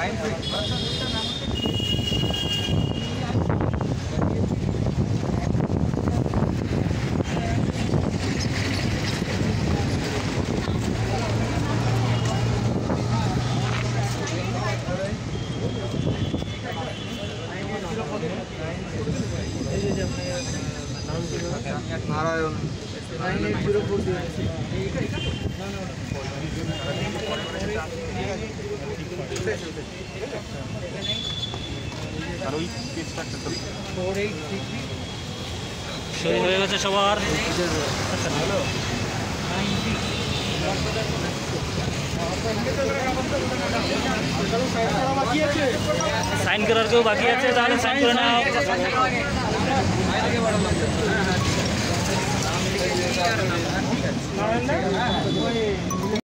नारायण 9804 শুরু হয়ে গেছে সবার। সাইন করার কেউ বাকি আছে? তাহলে সাইন করে নাও।